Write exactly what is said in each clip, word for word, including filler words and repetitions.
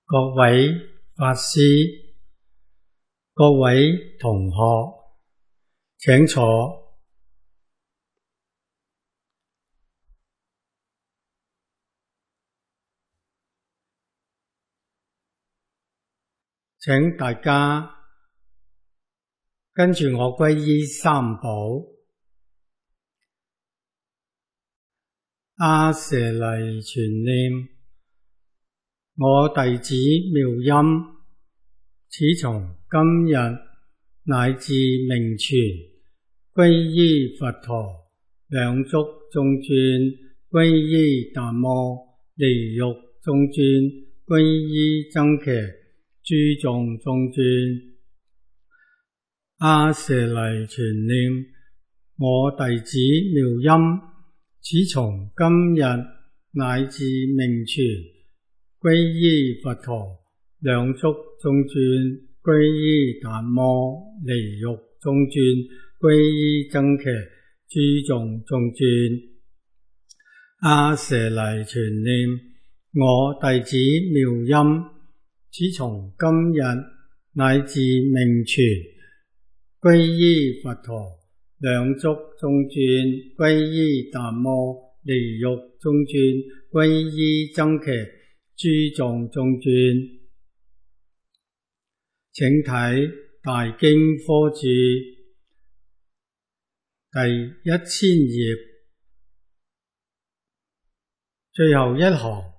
各位法師、各位同學，請坐。請大家跟住我皈依三寶。阿闍黎全念，我弟子妙音，此從今日乃至命存，皈依佛陀，兩足中尊；皈依達摩，離欲中尊；皈依僧伽，諸眾中尊。阿闍黎全念，我弟子妙音，此從今日乃至命存，皈依佛陀，兩足中尊；皈依達摩，離欲中尊；皈依僧伽，諸眾中尊。阿闍黎全念，我弟子妙音，此從今日乃至命存，皈依佛陀，兩足中尊；皈依達摩，離欲中尊；皈依僧伽，諸眾中尊。請睇大經科注第一千頁最後一行。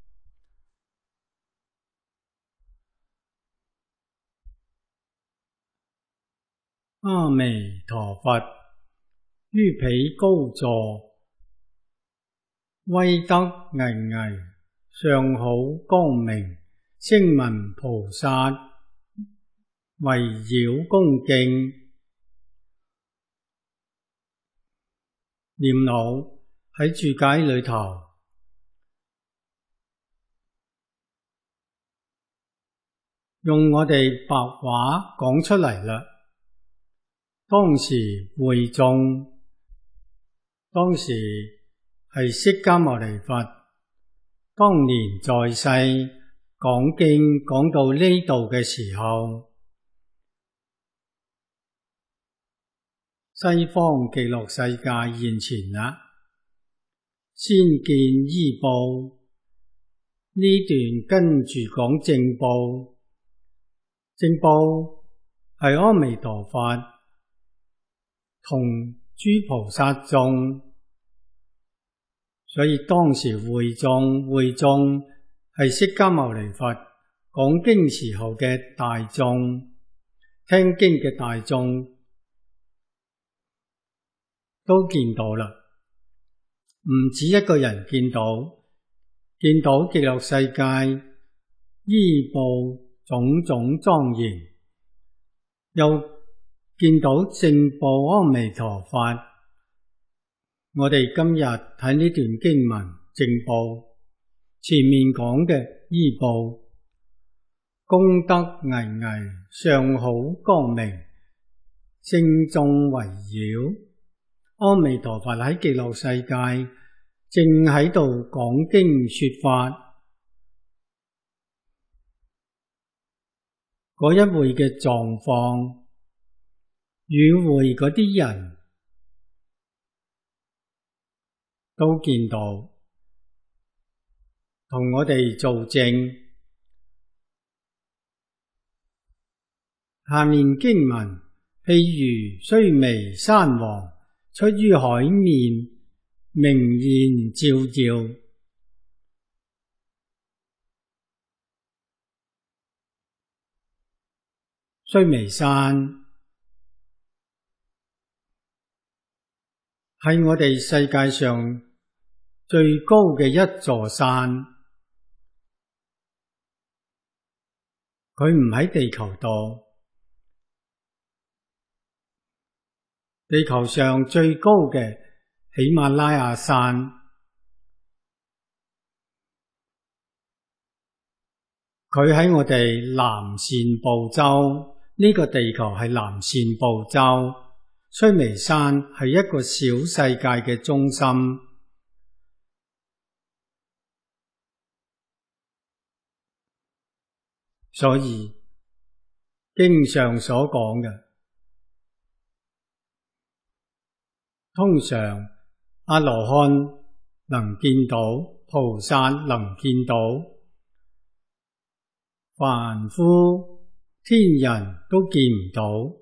阿彌陀佛，於彼高座，威德巍巍，相好光明，聲聞菩薩圍繞恭敬。念老喺注解裏頭用我哋白話講出嚟啦。當時會眾，當時係釋迦牟尼佛，當年在世講經講到呢度嘅時候，西方極樂世界現前啦，先見依報，呢段跟住講正報，正報係阿彌陀佛同諸菩薩眾，所以當時會眾會眾係釋迦牟尼佛講經時候嘅大眾，聽經嘅大眾都見到啦，唔止一個人見到，見到極樂世界依報種種莊嚴，又見到正報阿彌陀佛。我哋今日睇呢段經文正報，前面講嘅依報，功德巍巍，相好光明，聖眾圍繞。阿彌陀佛喺極樂世界正喺度講經說法，嗰一會嘅狀況，與會嗰啲人都見到，同我哋做證。下面經文，譬如須彌山王出於海面，明現照耀。須彌山係我哋世界上最高嘅一座山，佢唔喺地球度。地球上最高嘅喜馬拉雅山，佢喺我哋南贍部洲，呢個地球係南贍部洲，須彌山係一個小世界嘅中心。 所以經上所講嘅，通常阿羅漢能見到，菩薩能見到，凡夫天人都見唔到。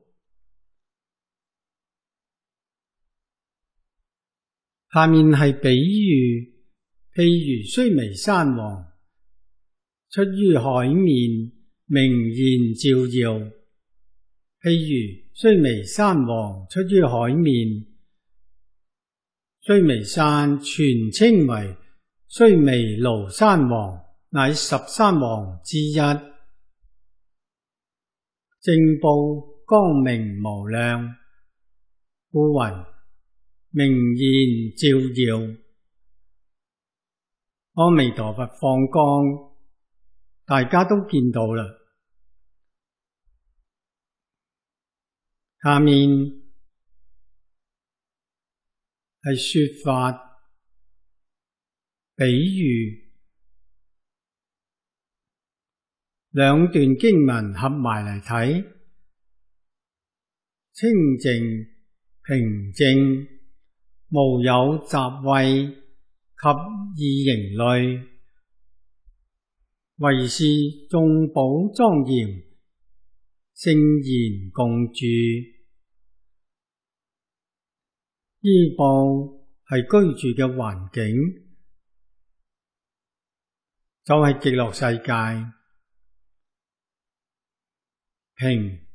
下面係比喻，譬如須彌山王出於海面，明現照耀。譬如須彌山王出於海面，須彌山全稱為須彌廬山王，乃十山王之一，正報光明無量，故雲明現照耀。阿彌陀佛放光，大家都見到啦。下面係說法比喻，兩段經文合埋嚟睇，清淨平靜，無有雜穢及異形類，為是眾寶莊嚴，聖賢共住。依報係居住嘅環境，就係極樂世界。平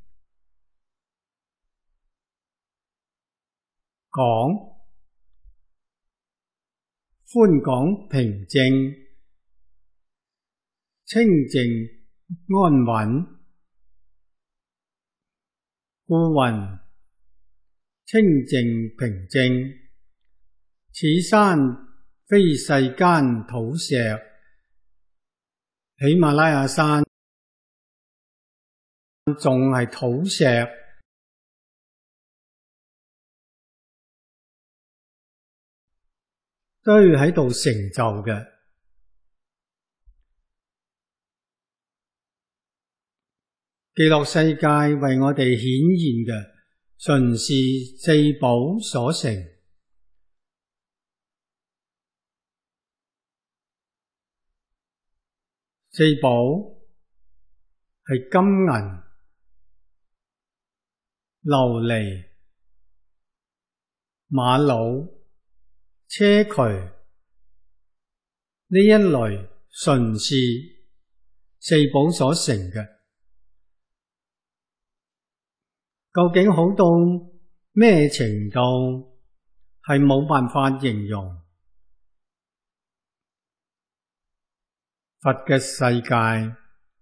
廣寬廣平靜，清淨安穩，故雲清淨平靜。此山非世間土石，喜馬拉雅山仲係土石，都喺度成就嘅。極樂世界為我哋顯現嘅，純是四寶所成。四寶係金銀、琉璃、瑪瑙、硨磲呢一類，純是四寶所成嘅。究竟好到咩程度，係冇辦法形容。佛嘅世界，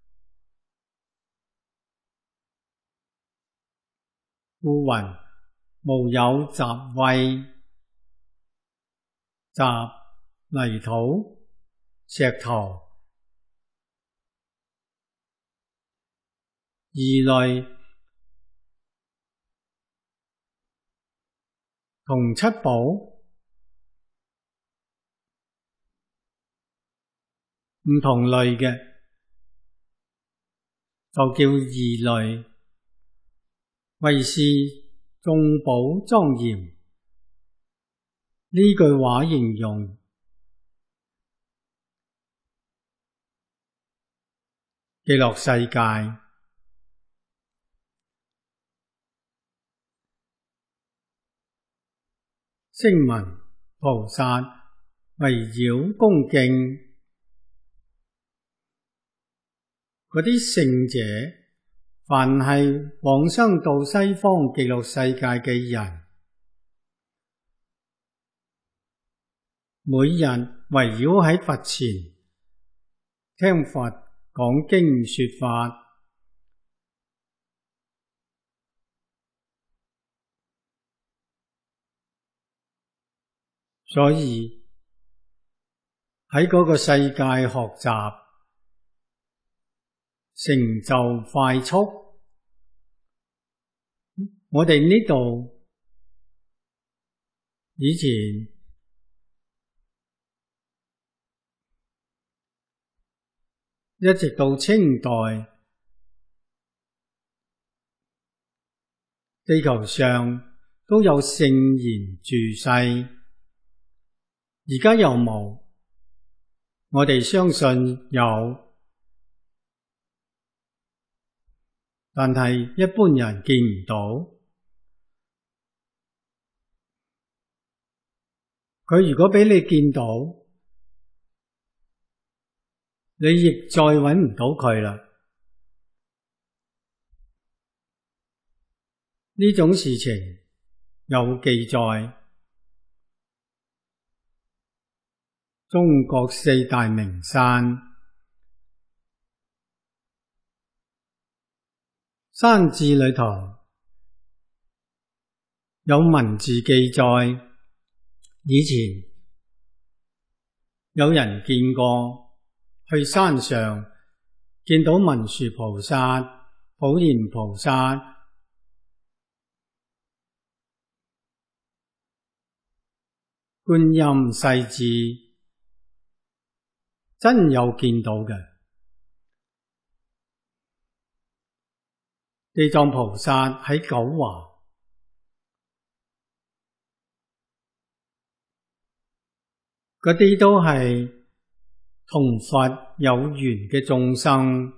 故雲無有雜穢，雜泥土、石頭、異類，同七寶唔同類嘅，就叫異類。為是眾寶莊嚴，呢句話形容極樂世界。聲聞菩薩圍繞恭敬嗰啲聖者，凡係往生到西方極樂世界嘅人，每日圍繞喺佛前聽佛講經說法，所以喺嗰個世界學習成就快速。我哋呢度以前一直到清代地球上都有聖賢住世，而家有冇？我哋相信有，但係一般人見唔到。佢如果俾你見到，你亦再搵唔到佢啦。呢種事情有記載，中國四大名山，山志裏頭有文字記載，以前有人見過，去山上見到文殊菩薩、普賢菩薩、觀音世智，真有見到嘅。地藏菩薩喺九華，嗰啲都係同佛有緣嘅眾生，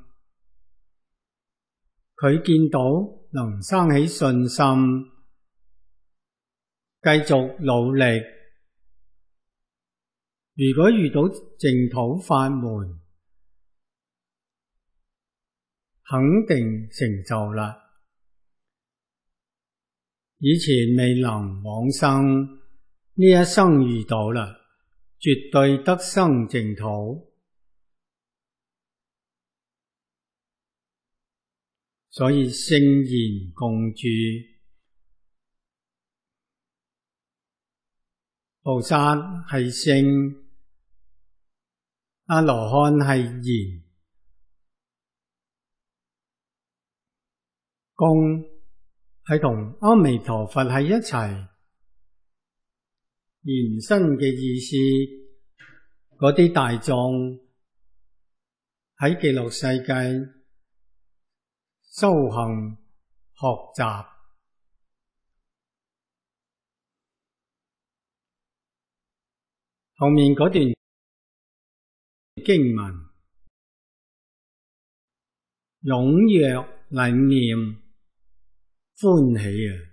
佢見到能生起信心，繼續努力。如果遇到淨土法門，肯定成就啦。以前未能往生，呢一生遇到啦，絕對得生淨土。所以聖賢共住，菩薩係聖，阿羅漢係賢，共係同阿彌陀佛喺一齊。延伸嘅意思，嗰啲大眾喺極樂世界修行學習，後面嗰段經文踴躍禮念歡喜啊！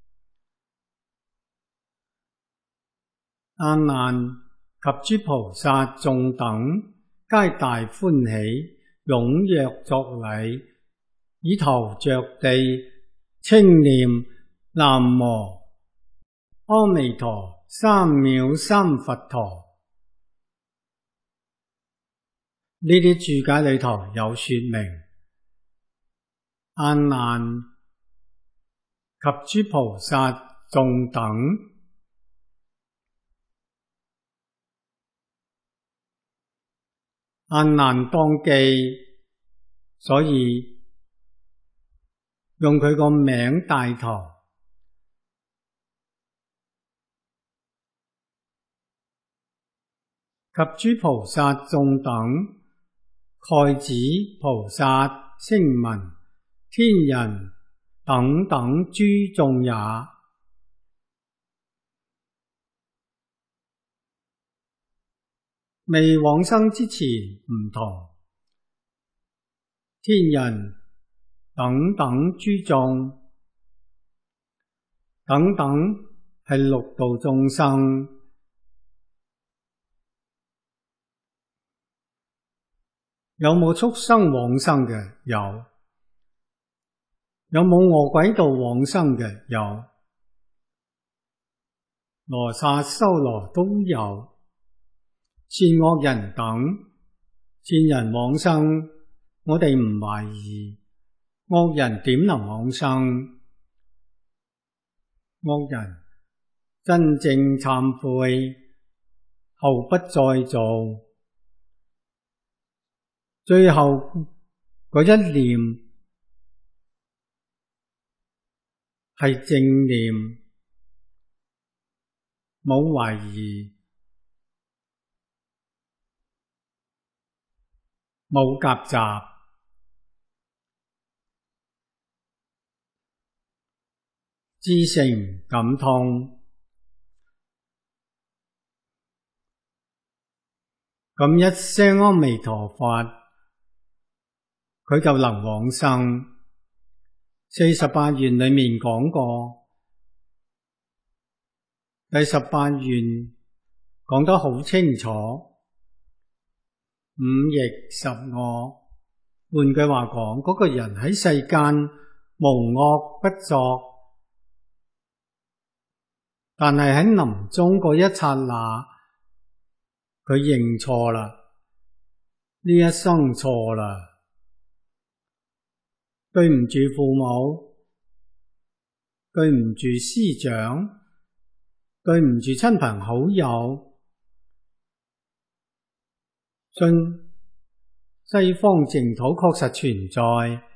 阿難及諸菩薩眾等皆大歡喜，踴躍作禮，以頭着地，稱念南無阿彌陀三藐三佛陀。呢啲注解裏頭有說明，阿難及諸菩薩眾等，阿難當機，所以用佢個名帶頭。及諸菩薩眾等，蓋指菩薩、聲聞、天人等等諸眾也。未往生之前唔同，天人等等諸眾，等等係六道眾生。有冇畜生往生嘅？有。有冇餓鬼道往生嘅？有。羅剎修羅都有。善惡人等，善人往生，我哋唔懷疑。惡人點能往生？惡人真正懺悔，後不再做。最後嗰一念係正念，冇懷疑，冇夾雜。 至誠感通。咁一聲阿彌陀佛，佢就能往生。四十八願裏面講過，第十八願講得好清楚，五逆十我。換句話講，嗰個人喺世間無惡不作，但係喺臨終嗰一剎那，佢認錯啦，呢一生錯啦，對唔住父母，對唔住師長，對唔住親朋好友，信西方淨土確實存在，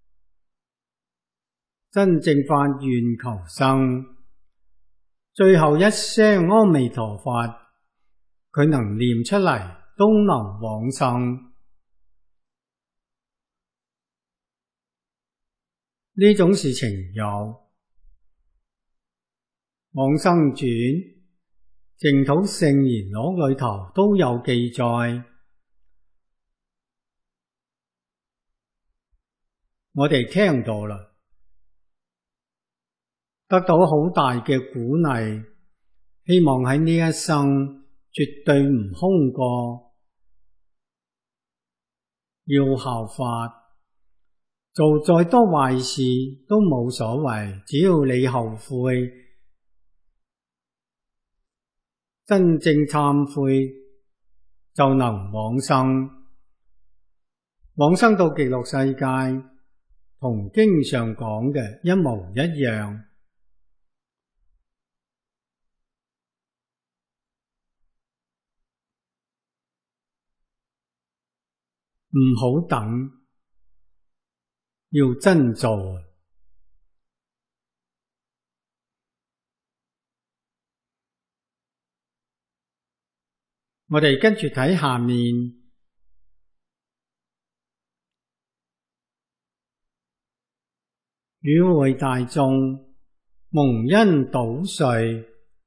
真正發願求生，最後一聲阿彌陀佛，佢能念出嚟，都能往生。呢種事情有《往生傳》、淨土聖言錄裏頭都有記載。我哋聽到啦，得到好大嘅鼓勵，希望喺呢一生絕對唔空過，要效法，做再多壞事都冇所謂，只要你後悔，真正懺悔，就能往生，往生到極樂世界，同經上講嘅一模一樣。唔好等，要真做。我哋跟住睇下面，與會大眾蒙恩睹瑞，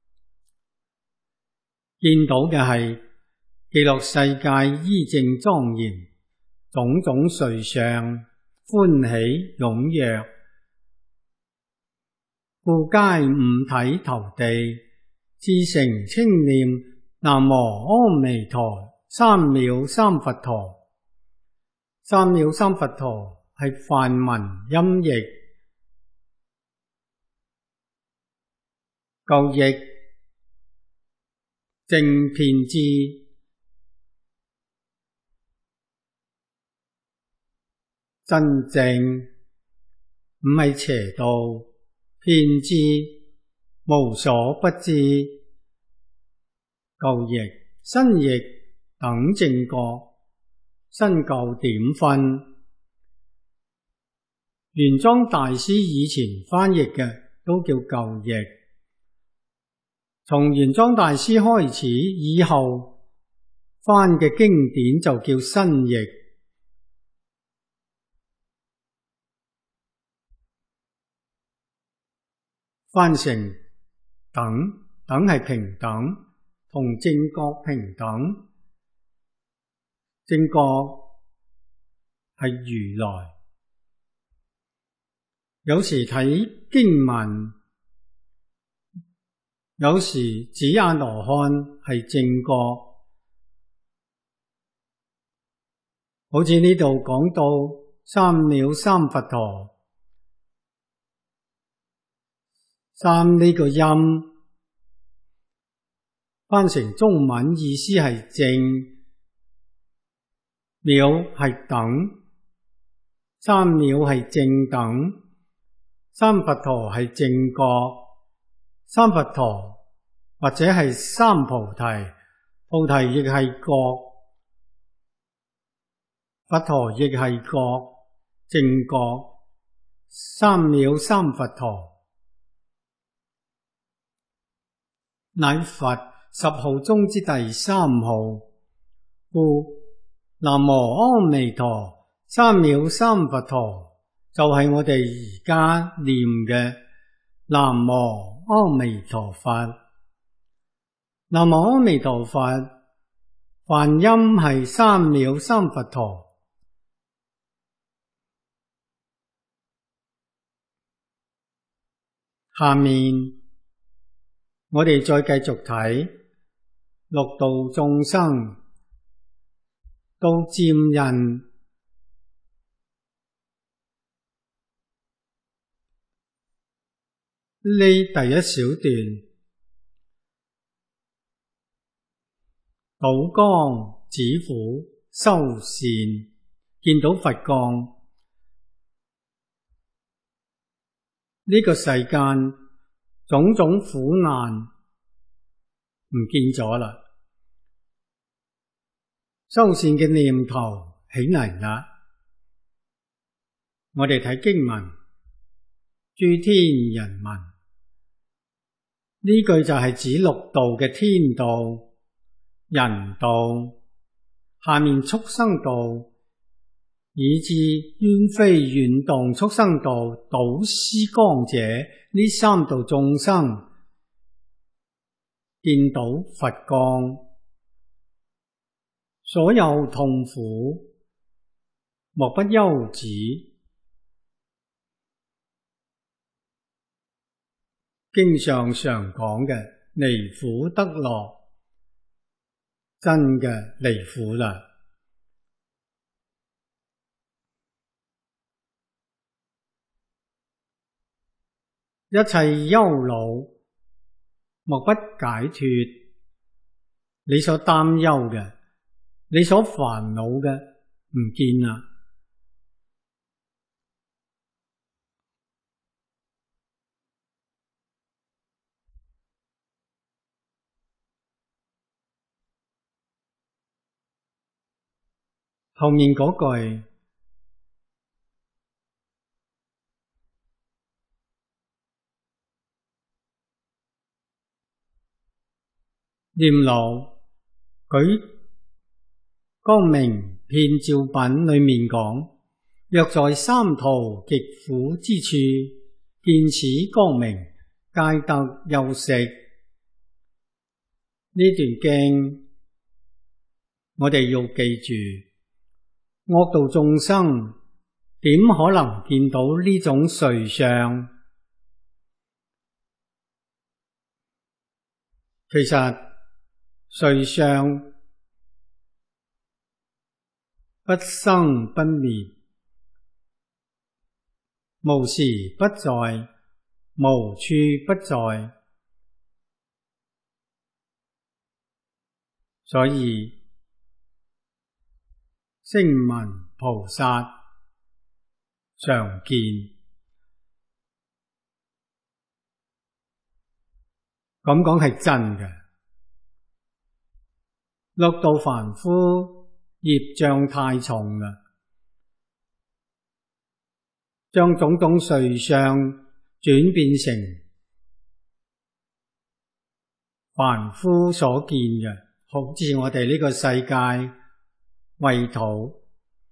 見到嘅係極樂世界依正莊嚴，種種瑞相，歡喜踴躍，故皆五體投地，至誠稱念南無阿彌陀三藐三佛陀。三藐三佛陀係梵文音譯，舊譯正遍知。真正唔係邪道，遍知無所不知。舊譯新譯等正覺，新舊點分。玄奘大師以前翻譯嘅都叫舊譯，從玄奘大師開始以後翻嘅經典就叫新譯。翻成等，等係平等，同正覺平等，正覺係如來。有時睇經文，有時指阿羅漢係正覺，好似呢度講到三藐三佛陀。三呢個音翻成中文意思係正，藐係等，三藐係正等，三佛陀係正覺，三佛陀或者係三菩提，菩提亦係覺，佛陀亦係覺，正覺，三藐三佛陀。乃佛十號中之第三號，故南無阿彌陀三藐三佛陀就係我哋而家念嘅南無阿彌陀佛。南無阿彌陀佛，梵音係三藐三佛陀。下面我哋再繼續睇六道眾生到漸人呢第一小段，倒光指苦修善，見到佛降。呢個世間種種苦難唔見咗啦，修善嘅念頭起嚟啦。我哋睇經文，諸天人民，呢句就係指六道嘅天道、人道，下面畜生道，以至冤非怨動畜生道、倒施光者呢三道眾生，見到佛降，所有痛苦莫不休止。經上常講嘅離苦得樂，真嘅離苦啦。一切憂惱莫不解脫，你所擔憂嘅，你所煩惱嘅唔見啦。後面嗰句念老舉光明遍照品裏面講，若在三途極苦之處，見此光明，皆得休息。呢段經我哋要記住，惡道眾生點可能見到呢種瑞相？其實瑞相不生不滅，無時不在，無處不在，所以聲聞菩薩常見。咁講係真嘅。六道凡夫業障太重啦，將種種瑞相轉變成凡夫所見嘅，好似我哋呢個世界穢土，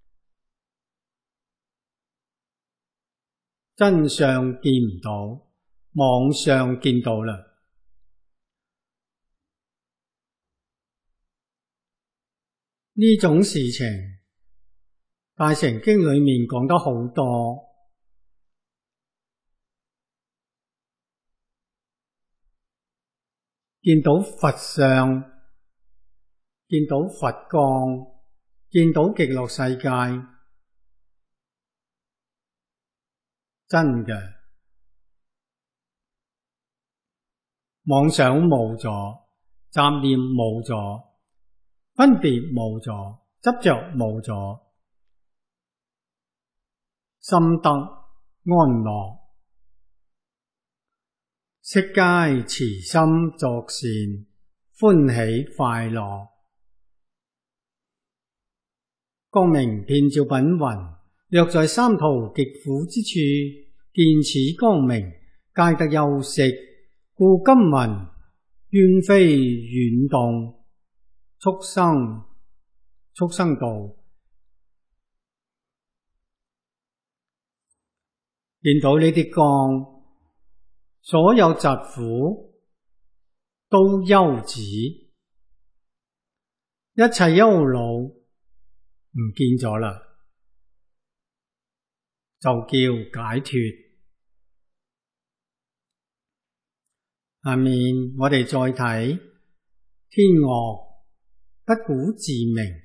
真相見唔到，妄相見到啦。呢種事情大乘經裏面講得好多，見到佛相，見到佛光，見到極樂世界，真嘅妄想冇咗，雜念冇咗，分別冇咗，執着冇咗，心得安樂，悉皆慈心作善，歡喜快樂。光明遍照品云：若在三途極苦之處，見此光明，皆得休息。故今云：冤非怨動畜生畜生道，見到呢啲光， 所有疾苦都休止，一切憂惱唔見咗啦，就叫解脫。下面我哋再睇天樂不鼓自鳴，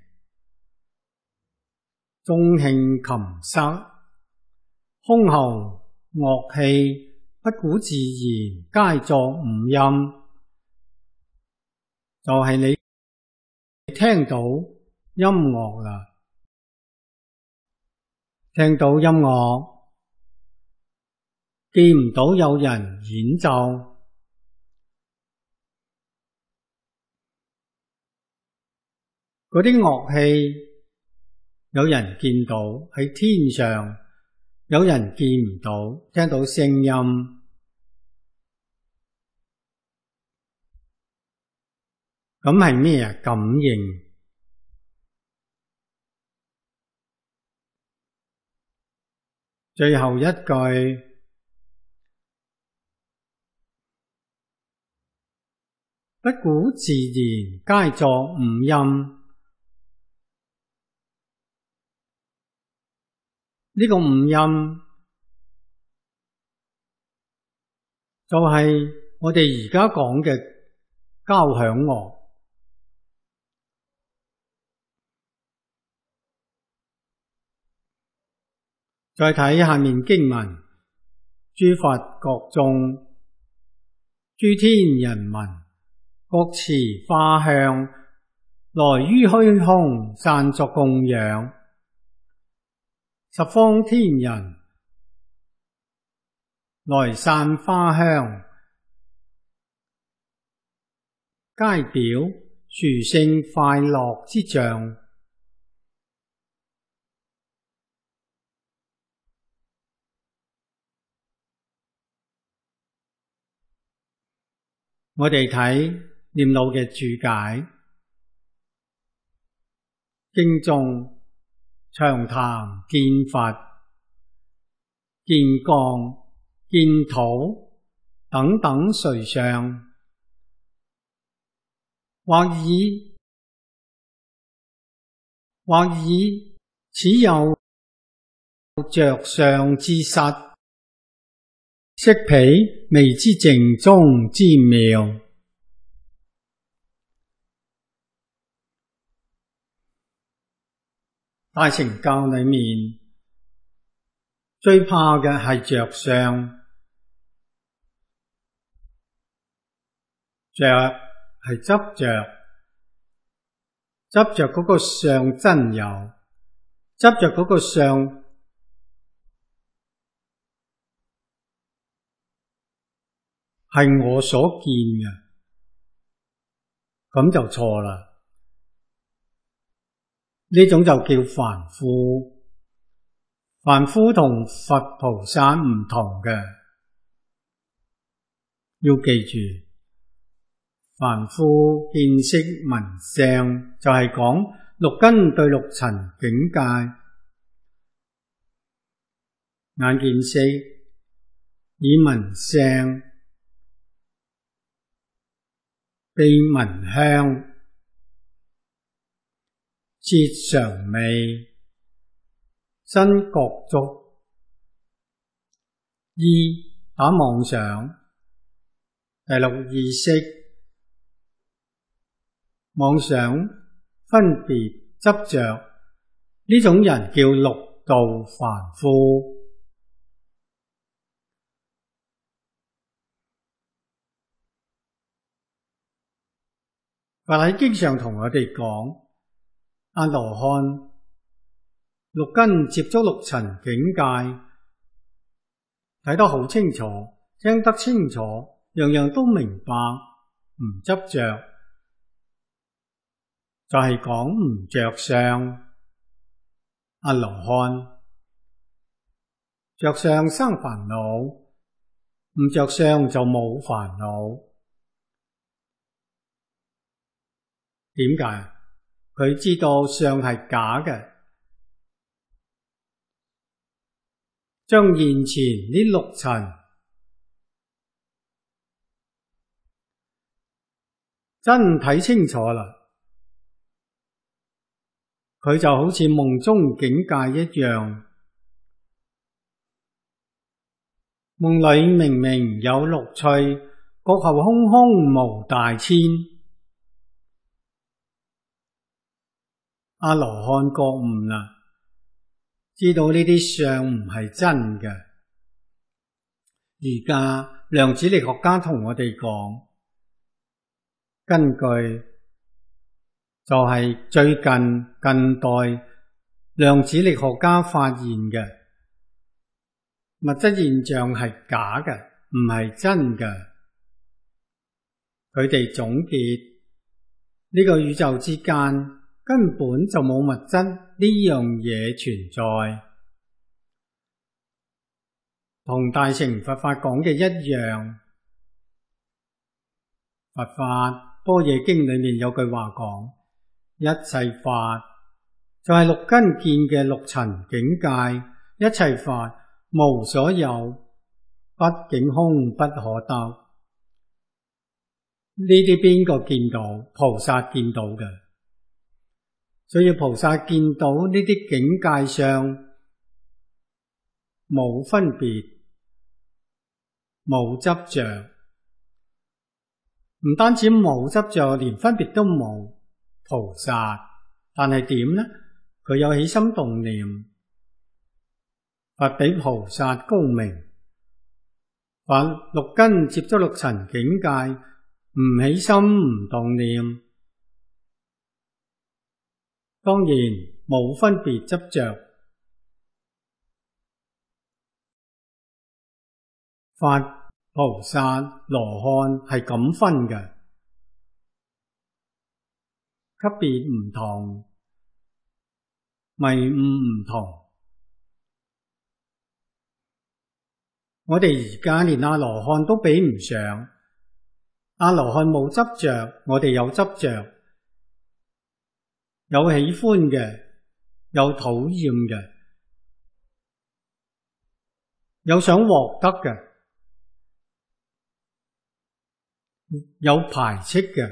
眾磬琴瑟，箜篌樂器不鼓自然，皆作五音。就係你聽到音樂啦，聽到音樂，見唔到有人演奏，嗰啲樂器有人見到喺天上，有人見唔到，聽到聲音。咁係咩啊？感應。最後一句，不鼓自然，皆作五音。呢個五音就係我哋而家講嘅交響樂。再睇下面經文，諸佛國眾，諸天人民，各持化香，來於虛空，散作供養。十方天人來散花香，皆表殊勝快樂之象。我哋睇念老嘅注解，經中長談見佛、見降、見土等等瑞相，或以或以此有着相之實，悉彼未知淨宗之妙。大乘教裏面最怕嘅係着相，着係執着，執着嗰個相真有，執着嗰個相係我所見嘅，咁就錯啦。呢種就叫凡夫，凡夫同佛菩薩唔同嘅，要記住，凡夫見色聞相就係講六根對六塵境界，眼見色，耳聞聲，鼻聞香，舌嘗味，身覺觸，意打妄想，第六意識，妄想分別執着，呢種人叫六道凡夫。佛喺經上同我哋講，阿羅漢六根接觸六塵境界，睇得好清楚，聽得清楚，樣樣都明白，唔執着，就係講唔着相。阿羅漢着相生煩惱，唔着相就冇煩惱。點解？佢知道相係假嘅，將現前呢六塵真睇清楚啦，佢就好似夢中境界一樣。夢裏明明有六趣，覺後空空無大千。阿羅漢覺悟啦，知道呢啲相唔係真嘅。而家量子力學家同我哋講，根據就係最近近代量子力學家發現嘅物質現象係假嘅，唔係真嘅。佢哋總結呢個宇宙之間根本就冇物質呢樣嘢存在，同大乘佛法講嘅一樣。佛法般若經裏面有句話講，一切法就係六根見嘅六塵境界，一切法無所有，不境空不可得。呢啲邊個見到？菩薩見到嘅。所以菩薩見到呢啲境界上冇分別，冇執着，唔單止冇執着，連分別都冇。菩薩，但係點呢？佢有起心動念，佛比菩薩高明。佛六根接觸六塵境界，唔起心唔動念，當然冇分別執着。佛、菩薩、羅漢係咁分嘅，級別唔同，迷悟唔同。我哋而家連阿羅漢都比唔上。阿羅漢冇執着，我哋有執着，有喜歡嘅，有討厭嘅，有想獲得嘅，有排斥嘅。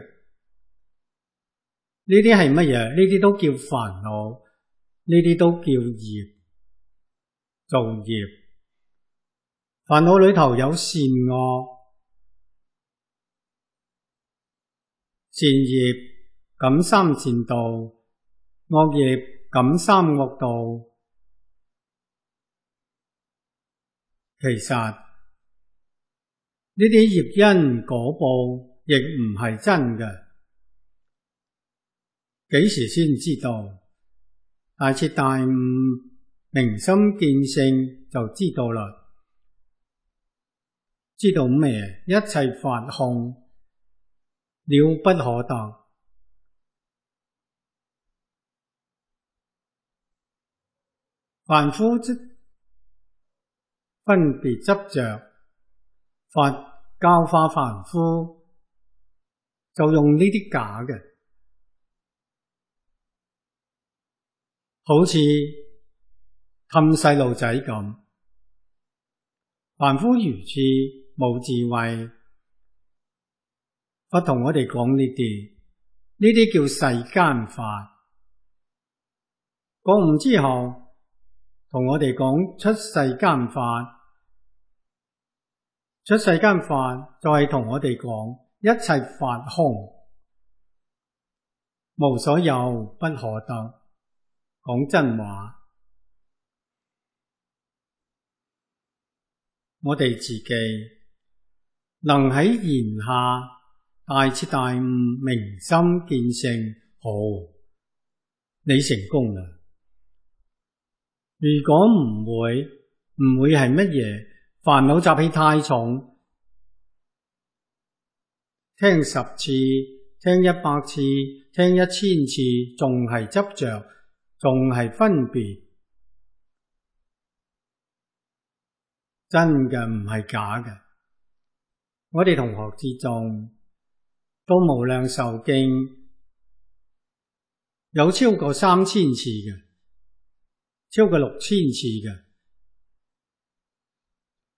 呢啲係乜嘢？呢啲都叫煩惱，呢啲都叫業，造業。煩惱裏頭有善惡，善業感三善道，惡業感三惡道。其實呢啲業因果報亦唔係真嘅。幾時先知道？大徹大悟，明心見性就知道啦。知道咩？一切法空，了不可得。凡夫分別執着，佛教化凡夫就用呢啲假嘅，好似氹細路仔咁。凡夫愚痴冇智慧，佛同我哋講呢啲，呢啲叫世間法。覺悟之後，同我哋講出世間法。出世間法就係同我哋講一切法空，無所有，不可得。講真話，我哋自己能喺言下大徹大悟，明心見性，好，你成功啦。如果唔會，唔會係乜嘢？煩惱習氣太重，聽十次，聽一百次，聽一千次，仲係執着，仲係分別。真嘅唔係假嘅。我哋同學之中，都無量壽經有超過三千次嘅，超過六千次嘅，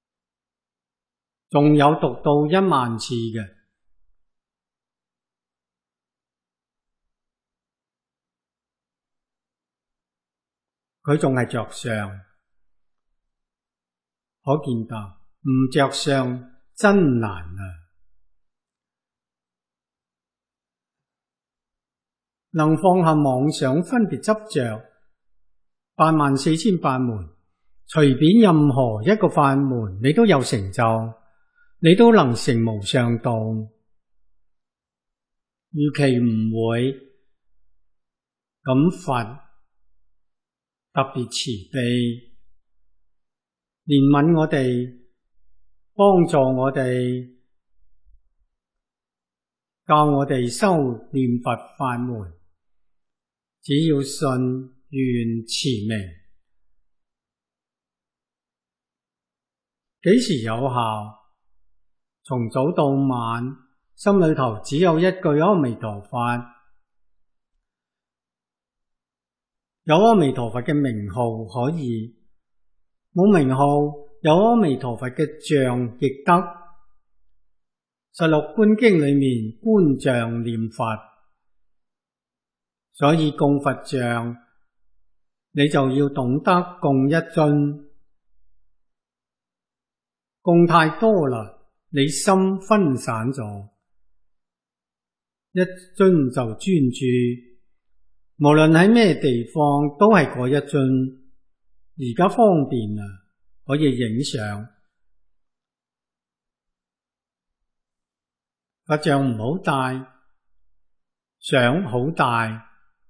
仲有讀到一萬次嘅。 佢仲係着相，可見得唔着相真難啊！能放下妄想分別執着，八萬四千法門，隨便任何一個法門你都有成就，你都能成無上道。預期唔會，咁佛特別慈悲，憐憫我哋，幫助我哋，教我哋修念佛法門。只要信願持名，幾時有效？從早到晚，心裏頭只有一句阿彌陀佛，有阿彌陀佛嘅名號可以，冇名號有阿彌陀佛嘅像亦得。十六觀經裏面觀像念佛，所以供佛像，你就要懂得供一尊，供太多啦，你心分散咗，一尊就專注，無論喺咩地方都係嗰一尊。而家方便啊，可以影相。佛像唔好大，相好大，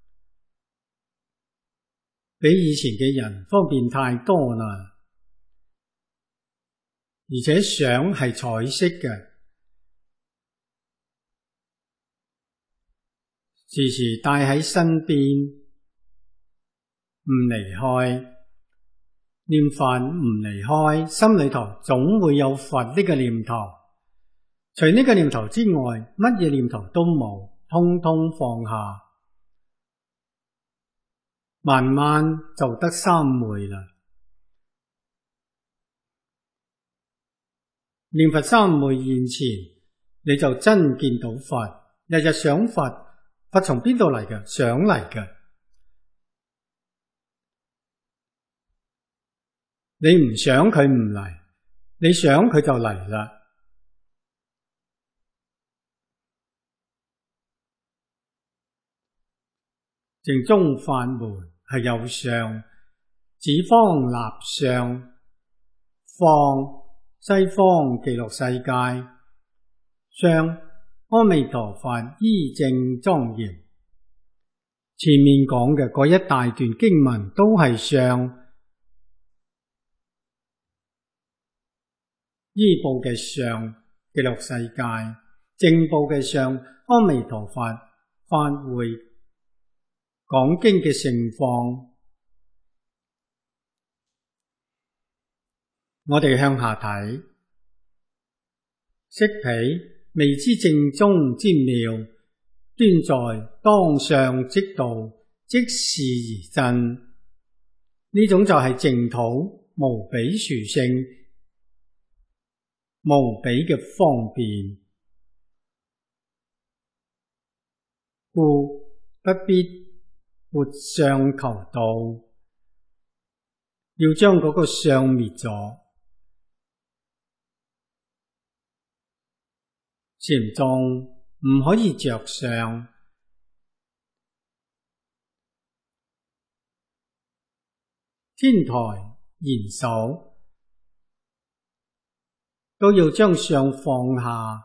比以前嘅人方便太多啦。而且相係彩色嘅，時時帶喺身邊，唔離開。念佛唔離開，心裏頭總會有佛呢個念頭。除呢個念頭之外，乜嘢念頭都冇，通通放下，慢慢就得三昧啦。念佛三昧現前，你就真見到佛。日日想佛，佛從邊度嚟嘅？想嚟嘅。你唔想佢唔嚟，你想佢就嚟啦。淨宗法門係有相，指方立相，方西方極樂世界，相阿彌陀佛依正莊嚴。前面講嘅嗰一大段經文都係相，依報嘅相極樂世界，正報嘅相阿彌陀佛法會講經嘅盛況。我哋向下睇，悉彼未知正宗之妙，端在當相即道，即事而真。呢種就係淨土無比殊勝，無比嘅方便，故不必活相求道，要將嗰個相滅咗。禪宗唔可以着相，天台嚴守，都要將相放下，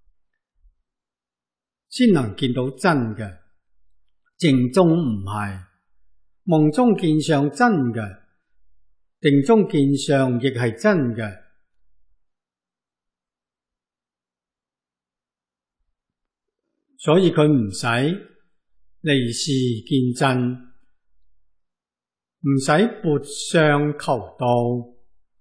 先能見到真嘅。淨宗唔係，夢中見相真嘅，定中見相亦係真嘅。所以佢唔使離事見真，唔使撥相求道。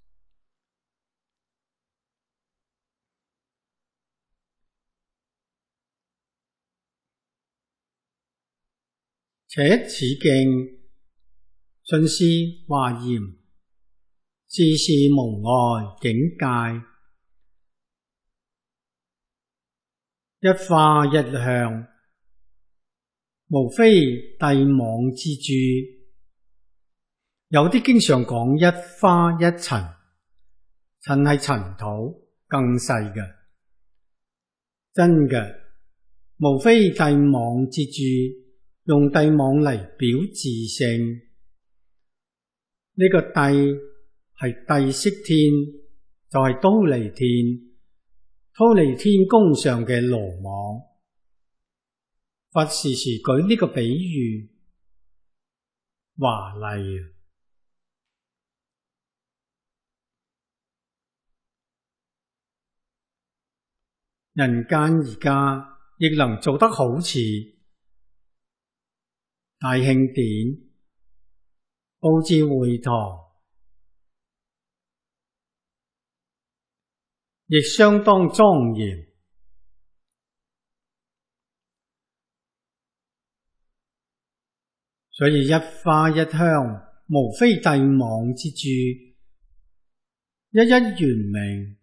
且此經信師華嚴，事事無礙境界，一花一香，無非帝妄之珠。 有啲經常講一花一塵，塵係塵土，更細嘅。真嘅，無非帝妄之著，用帝妄嚟表自性。呢、這個帝係帝釋天，就係忉利天，忉利天宮上嘅羅網。佛時時舉呢個比喻，華麗。人間而家亦能做得好似大慶典佈置會堂，亦相當莊嚴。所以一花一香，無非帝妄之著，一一圓明，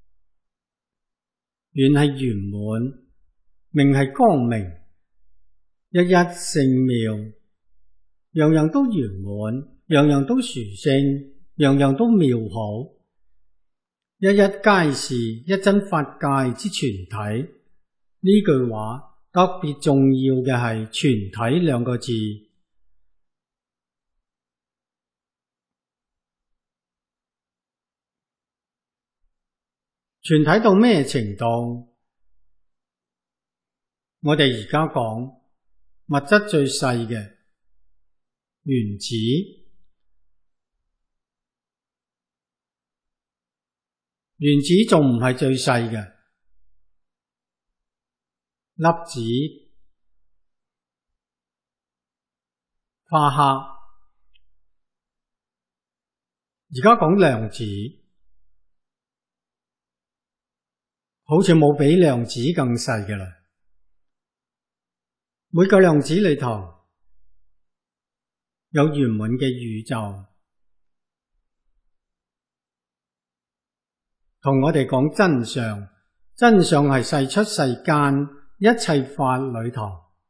圓係圓滿，明係光明，一一聖妙，樣樣都圓滿，樣樣都殊勝，樣樣都妙好，一一皆是一真法界之全體。呢句話特別重要嘅係全體兩個字。全體到咩程度？我哋而家講物質最細嘅原子，原子仲唔係最細嘅粒子、夸克，而家講量子。好似冇比量子更細嘅啦。每個量子裏頭有圓滿嘅宇宙，同我哋講真相，真相係世出世間一切法裏頭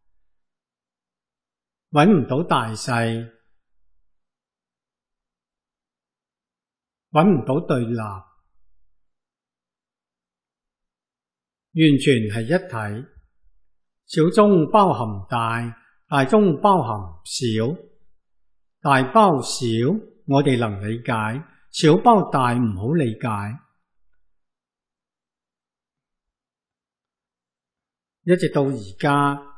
揾唔到大細，揾唔到對立。完全係一體，小中包含大，大中包含小，大包小我哋能理解，小包大唔好理解。一直到而家，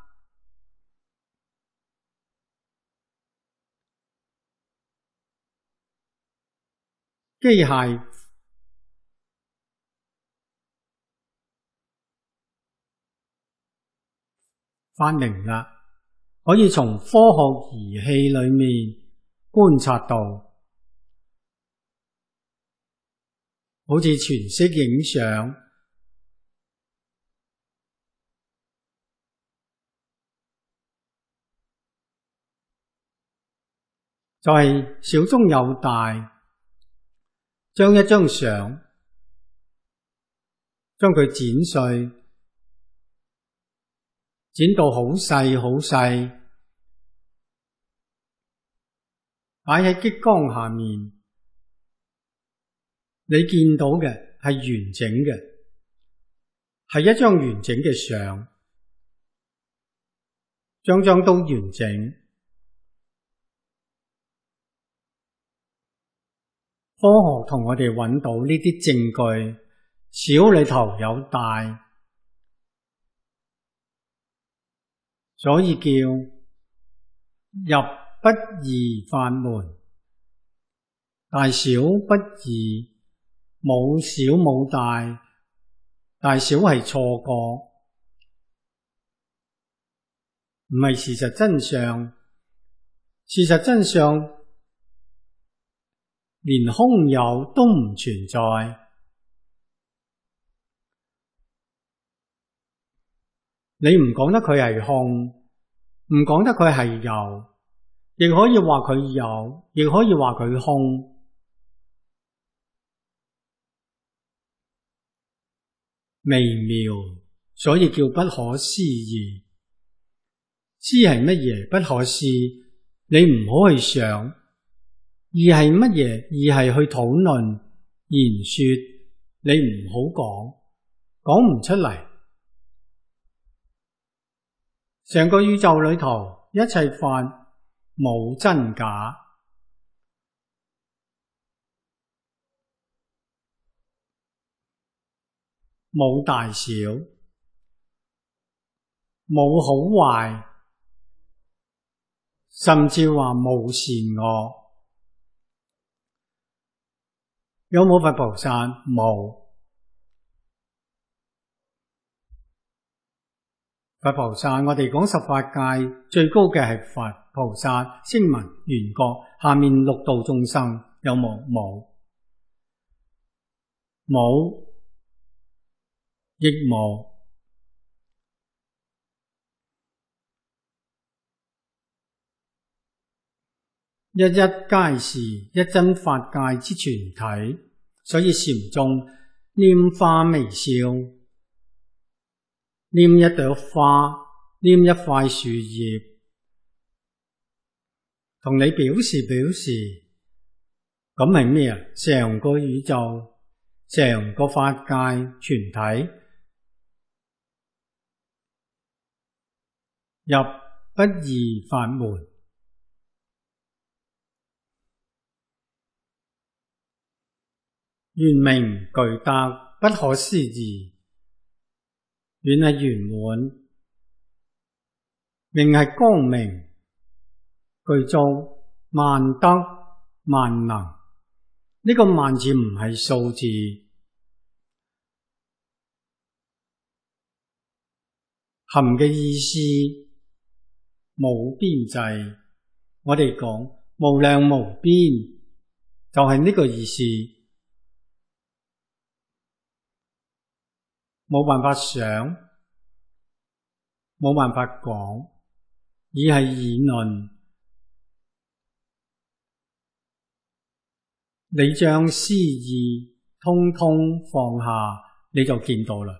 機械發明啦，可以從科學儀器裏面觀察到，好似全息影相，就係小中有大，將一張相，將佢剪碎。剪到好細好細，擺喺激光下面，你見到嘅係完整嘅，係一張完整嘅相，張張都完整。科學同我哋揾到呢啲證據，小裏頭有大。所以叫入不二法門，大小不二，冇小冇大，大小係錯覺，唔係事實真相。事實真相連空有都唔存在。你唔講得佢係空，唔講得佢係有，亦可以話佢有，亦可以話佢空。微妙，所以叫不可思議。思係乜嘢？不可思，你唔好去想， 而係乜嘢？而係去討論言說，你唔好講，講唔出嚟。成個宇宙裏頭，一切法冇真假，冇大小，冇好壞，甚至話冇善惡。有冇佛菩薩？冇。佛菩薩，我哋講十法界最高嘅係佛菩薩、聲聞、緣覺，下面六道眾生有冇？冇，冇，亦冇。一一皆是一真法界之全體，所以禪宗拈花微笑，拈一朵花，拈一塊樹葉，同你表示表示，咁係咩啊？成個宇宙，成個法界全體，入不二法門。圓明具德，不可思議，圓係圓滿，明係光明，具足萬德萬能。呢、這個萬字唔係數字，含嘅意思冇邊際。我哋講無量無邊，就係、是、呢個意思。冇辦法想，冇辦法講，而係議論。你將思意通通放下，你就見到啦。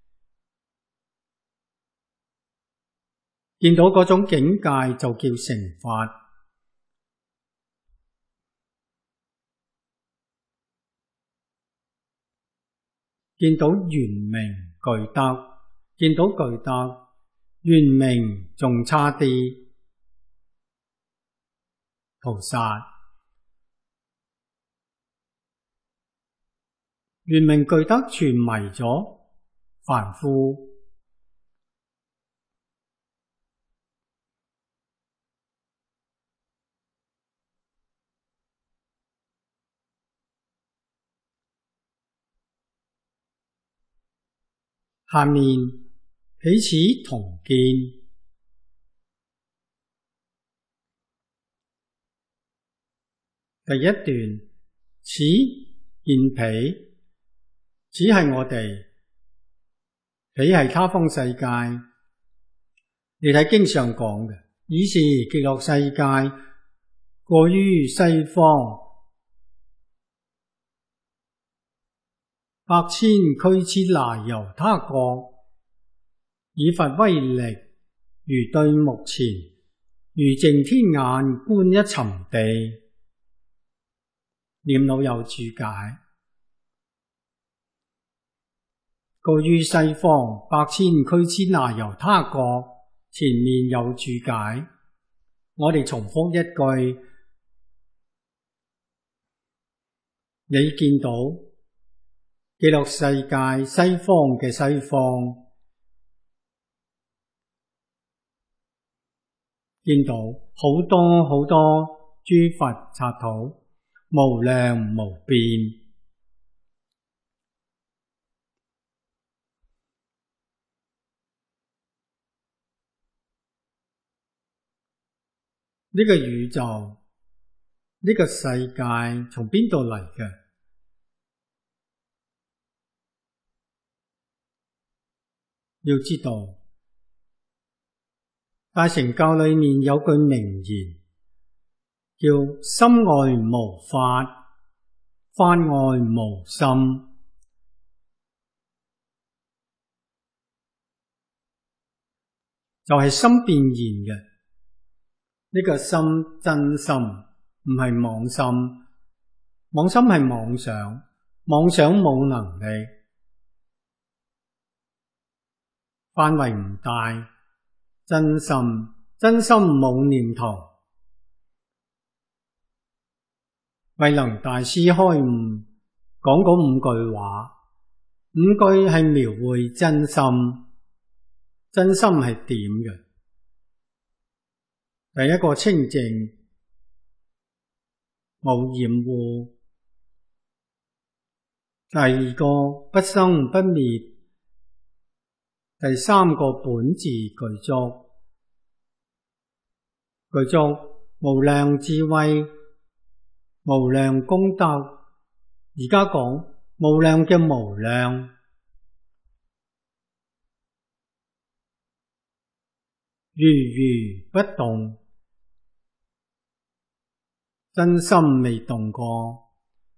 見到嗰種境界就叫成法。見到圓明具德，見到具德，圓明仲差啲。菩薩圓明具德全迷咗凡夫，下面彼此同見。第一段，此見彼，此係我哋，彼係他方世界。你睇經上講嘅，爾時極樂世界過於西方百千俱胝那由他國，以佛威力，如對目前，如淨天眼觀一尋地。念老有注解，過於西方百千俱胝那由他國，前面有注解。我哋重複一句，你見到極樂世界西方嘅西方，見到好多好多諸佛剎土，無量無邊。呢個宇宙，呢個世界從邊度嚟嘅？要知道，大乘教裏面有句名言，叫心外無法，法外無心。就係心變現嘅，呢個心真心唔係妄心。妄心係妄想，妄想冇能力，範圍唔大。真心，真心冇念頭。慧能大師開悟講嗰五句話，五句係描繪真心。真心係點嘅？第一個清淨，冇染污；第二個不生不滅；第三個本自具足，具足無量智慧、無量功德。而家講無量嘅無量。如如不動，真心未動過。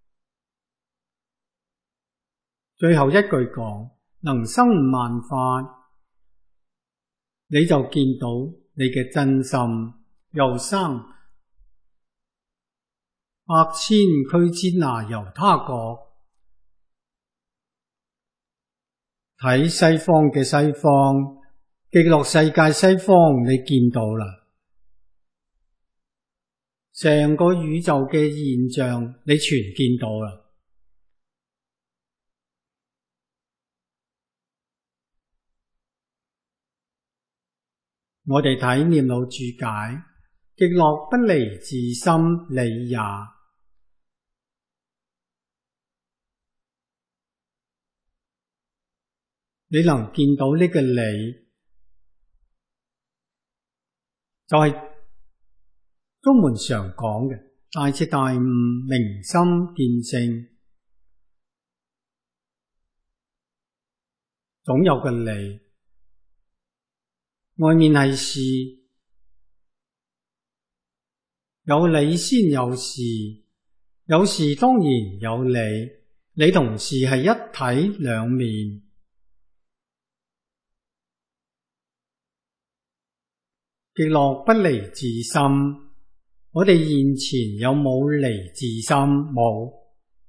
最後一句講能生萬法，你就見到你嘅真心，又生百千俱胝那由他國。睇西方嘅西方，極樂世界西方，你見到啦，成個宇宙嘅現象你全見到啦。我哋睇念老注解，極樂不離自心理也。你能見到呢個理，就係宗門常講嘅大徹大悟、明心見性，總有個理。外面係事，有理先有事，有事當然有理，理同事係一體兩面。極樂不離自心，我哋現前有冇離自心？冇。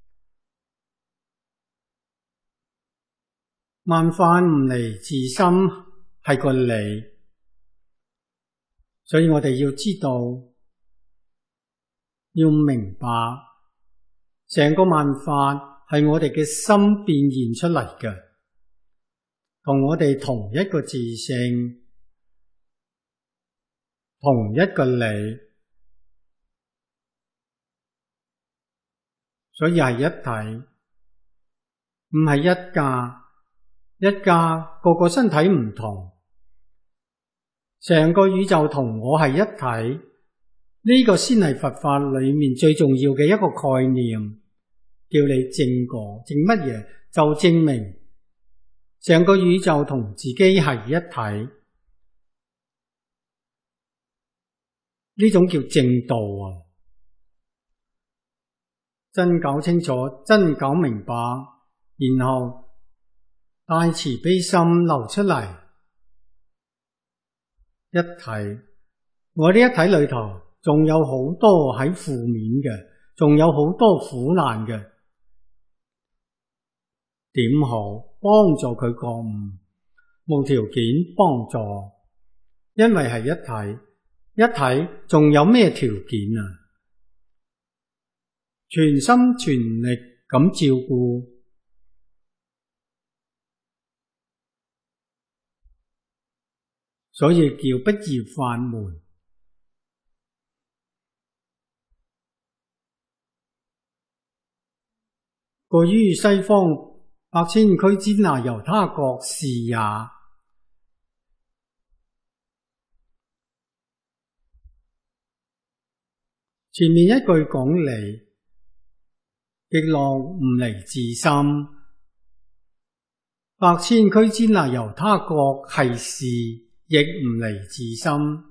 萬法唔離自心係個理，所以我哋要知道，要明白，成個萬法係我哋嘅心變現出嚟嘅，同我哋同一個自性，同一個理，所以係一體，唔係一家。一家個個身體唔同，成個宇宙同我係一體，呢個先係佛法裏面最重要嘅一個概念。叫你證過，證乜嘢？就證明成個宇宙同自己係一體，呢種叫正道啊！真搞清楚，真搞明白，然後大慈悲心流出嚟，一體。我呢一體裏頭仲有好多喺負面嘅，仲有好多苦難嘅，點好？幫助佢覺悟，無條件幫助，因為係一體。一體仲有咩條件啊？全心全力咁照顧，所以叫不二法門。過於西方百千俱胝那由他國是也。前面一句講離，極樂唔離自心，百千俱胝那由他國係事，亦唔離自心。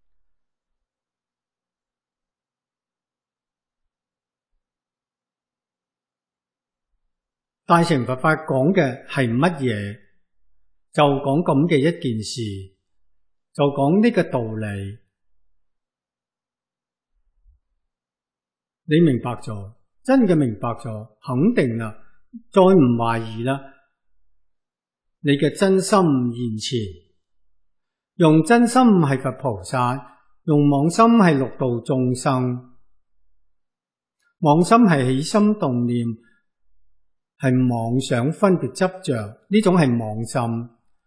大乘佛法講嘅係乜嘢？就講咁嘅一件事，就講呢個道理。 你明白咗，真嘅明白咗，肯定啦，再唔懷疑啦，你嘅真心現前，用真心係佛菩薩，用妄心係六道眾生。妄心係起心動念，係妄想分別執着，呢種係妄心。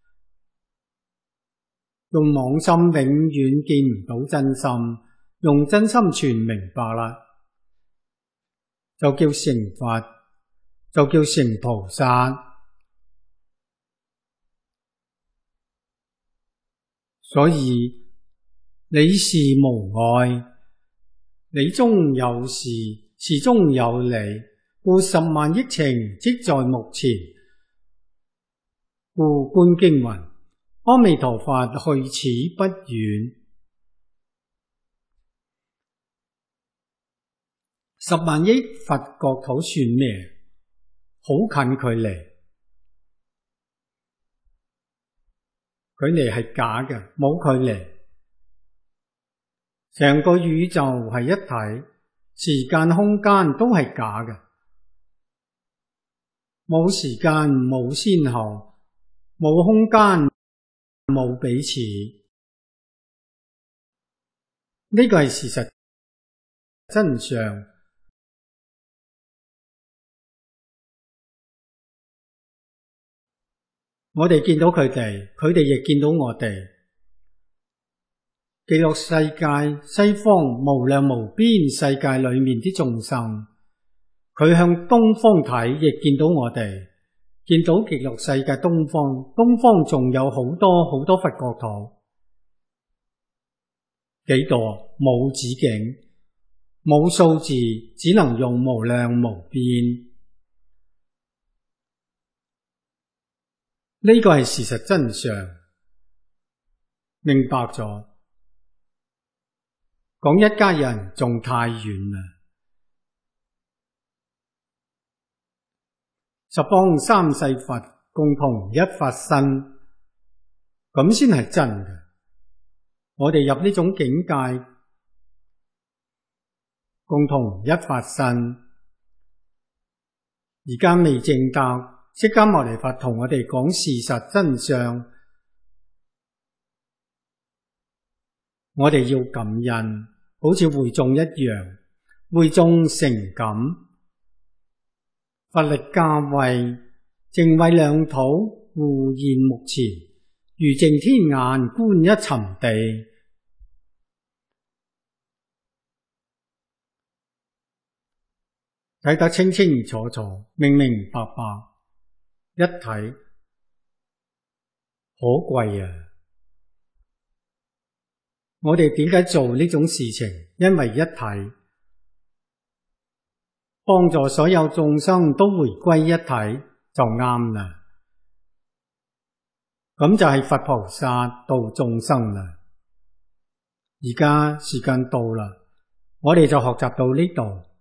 用妄心永遠見唔到真心，用真心全明白啦，就叫成佛，就叫成菩薩。所以理事無礙，理中有事，事中有理，故十萬億情即在目前。故觀經云：阿彌陀佛去此不遠。十萬億佛國土算咩？好近距離，距離係假嘅，冇距離。成個宇宙係一體，時間空間都係假嘅，冇時間，冇先後，冇空間，冇彼此。呢個係事實真相。我哋見到佢哋，佢哋亦見到我哋。極樂世界西方無量無邊世界裏面啲眾生，佢向東方睇，亦見到我哋，見到極樂世界東方，東方仲有好多好多佛國土，幾多？冇止境，冇數字，只能用無量無邊。呢個係事實真相，明白咗。講一家人仲太遠啦。十方三世佛共同一法身，咁先係真嘅。我哋入呢種境界，共同一法身，而家未證得。釋迦牟尼佛同我哋講事實真相，我哋要感恩，好似會眾一樣，會眾誠感，佛力加惠，淨慧兩土互現目前，如淨天眼觀一尋地。睇得清清楚楚，明明白白，一體可貴啊！我哋點解做呢種事情？因為一體，幫助所有眾生都回歸一體就啱啦。咁就係佛菩薩度眾生啦。而家時間到啦，我哋就學習到呢度。